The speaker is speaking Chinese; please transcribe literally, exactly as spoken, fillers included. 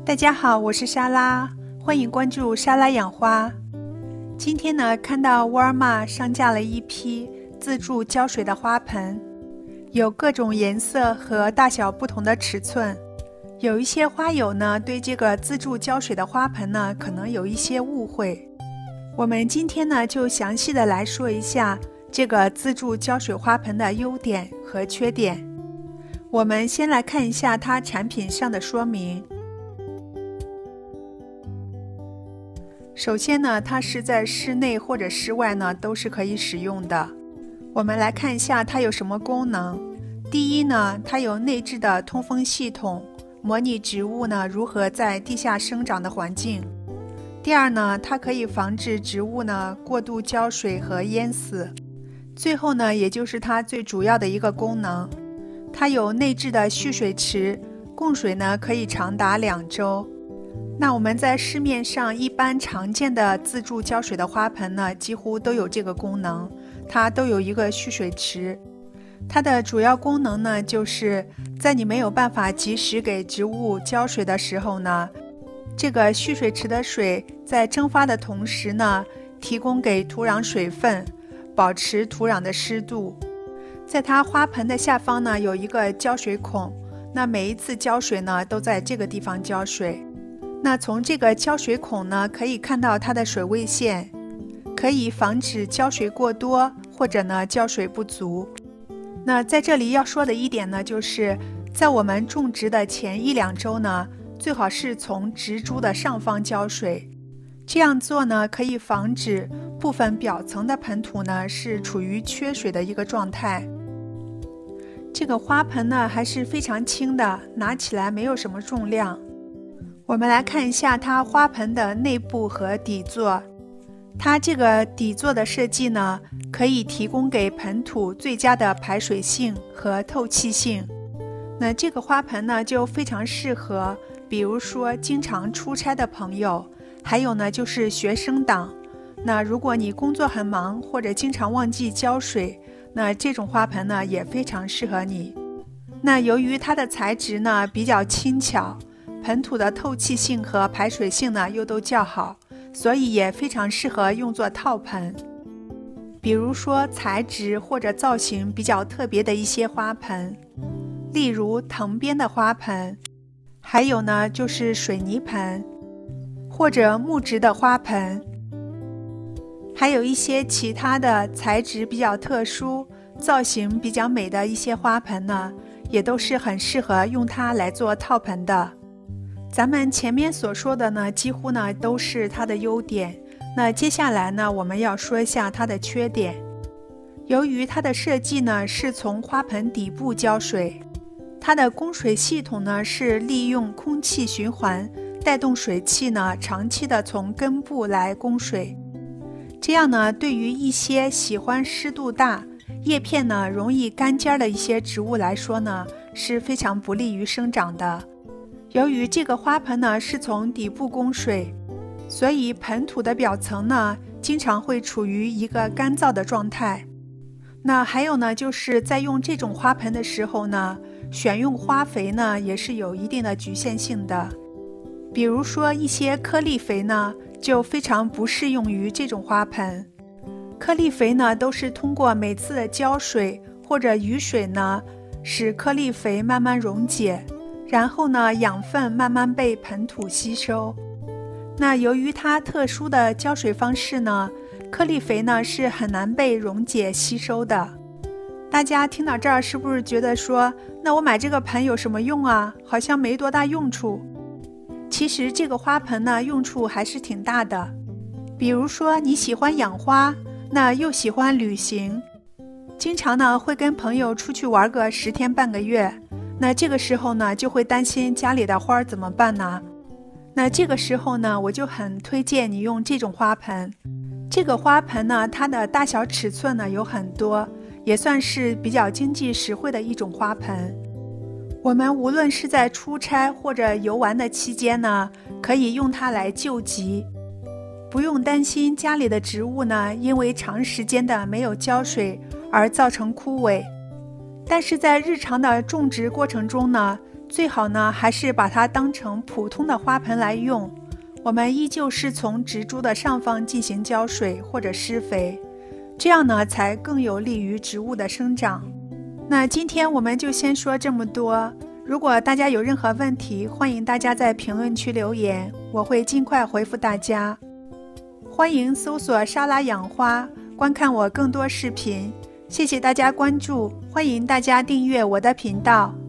大家好，我是莎拉，欢迎关注莎拉养花。今天呢，看到沃尔玛上架了一批自助浇水的花盆，有各种颜色和大小不同的尺寸。有一些花友呢，对这个自助浇水的花盆呢，可能有一些误会。我们今天呢，就详细的来说一下这个自助浇水花盆的优点和缺点。我们先来看一下它产品上的说明。首先呢，它是在室内或者室外呢都是可以使用的。我们来看一下它有什么功能。第一呢，它有内置的通风系统，模拟植物呢如何在地下生长的环境。第二呢，它可以防止植物呢过度浇水和淹死。最后呢，也就是它最主要的一个功能，它有内置的蓄水池，供水呢可以长达两周。那我们在市面上一般常见的自助浇水的花盆呢，几乎都有这个功能，它都有一个蓄水池。它的主要功能呢，就是在你没有办法及时给植物浇水的时候呢，这个蓄水池的水在蒸发的同时呢，提供给土壤水分，保持土壤的湿度。在它花盆的下方呢，有一个浇水孔，那每一次浇水呢，都在这个地方浇水。那从这个浇水孔呢，可以看到它的水位线，可以防止浇水过多或者呢浇水不足。那在这里要说的一点呢，就是在我们种植的前一两周呢，最好是从植株的上方浇水。这样做呢，可以防止部分表层的盆土呢是处于缺水的一个状态。这个花盆呢还是非常轻的，拿起来没有什么重量。我们来看一下它花盆的内部和底座。它这个底座的设计呢，可以提供给盆土最佳的排水性和透气性。那这个花盆呢，就非常适合，比如说经常出差的朋友，还有呢就是学生党。那如果你工作很忙，或者经常忘记浇水，那这种花盆呢也非常适合你。那由于它的材质呢比较轻巧，盆土的透气性和排水性呢又都较好，所以也非常适合用作套盆。比如说材质或者造型比较特别的一些花盆，例如藤编的花盆，还有呢就是水泥盆，或者木质的花盆，还有一些其他的材质比较特殊、造型比较美的一些花盆呢，也都是很适合用它来做套盆的。咱们前面所说的呢，几乎呢都是它的优点。那接下来呢，我们要说一下它的缺点。由于它的设计呢是从花盆底部浇水，它的供水系统呢是利用空气循环带动水汽呢长期的从根部来供水。这样呢，对于一些喜欢湿度大、叶片呢容易干尖的一些植物来说呢，是非常不利于生长的。由于这个花盆呢是从底部供水，所以盆土的表层呢经常会处于一个干燥的状态。那还有呢，就是在用这种花盆的时候呢，选用花肥呢也是有一定的局限性的。比如说一些颗粒肥呢，就非常不适用于这种花盆。颗粒肥呢都是通过每次的浇水或者雨水呢，使颗粒肥慢慢溶解，然后呢，养分慢慢被盆土吸收。那由于它特殊的浇水方式呢，颗粒肥呢是很难被溶解吸收的。大家听到这儿是不是觉得说，那我买这个盆有什么用啊？好像没多大用处。其实这个花盆呢，用处还是挺大的。比如说你喜欢养花，那又喜欢旅行，经常呢会跟朋友出去玩个十天半个月。那这个时候呢，就会担心家里的花怎么办呢？那这个时候呢，我就很推荐你用这种花盆。这个花盆呢，它的大小尺寸呢有很多，也算是比较经济实惠的一种花盆。我们无论是在出差或者游玩的期间呢，可以用它来救急，不用担心家里的植物呢，因为长时间的没有浇水而造成枯萎。但是在日常的种植过程中呢， 最好呢还是把它当成普通的花盆来用。我们依旧是从植株的上方进行浇水或者施肥，这样呢才更有利于植物的生长。那今天我们就先说这么多，如果大家有任何问题，欢迎大家在评论区留言，我会尽快回复大家。欢迎搜索沙拉养花，观看我更多视频。谢谢大家关注，欢迎大家订阅我的频道。